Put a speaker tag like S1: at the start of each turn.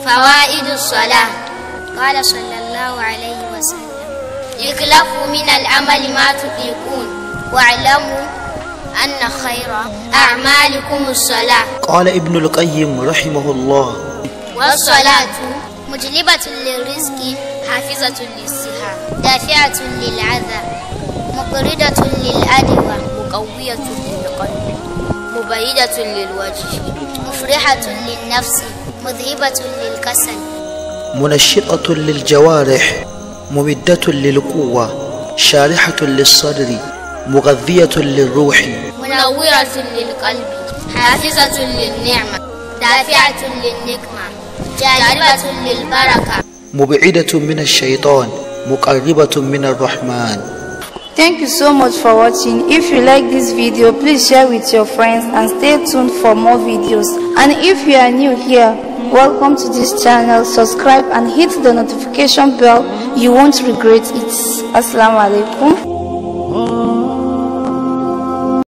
S1: فوائد الصلاة.
S2: قال صلى الله عليه وسلم:
S1: اكلفوا من العمل ما تطيقون واعلموا أن خير أعمالكم الصلاة.
S3: قال ابن القيم رحمه الله:
S1: والصلاة
S2: مجلبة للرزق، حافظة للصحة، دافعة للعذى، مقردة للأدوى،
S1: مقوية للقلب، مبيدة للوجه،
S2: مفرحة للنفس، مذهبة للكسل،
S3: منشطة للجوارح، ممدة للقوة، شارحة للصدر، مغذية للروح،
S1: منورة للقلب، حافظة للنعمة، دافعة للنقمة، جالبة للبركة،
S3: مبعدة من الشيطان، مقربة من الرحمن.
S4: Thank you so much for watching. If you like this video, please share with your friends and stay tuned for more videos. And if you are new here, welcome to this channel. Subscribe and hit the notification bell. You won't regret it. Assalamu alaikum.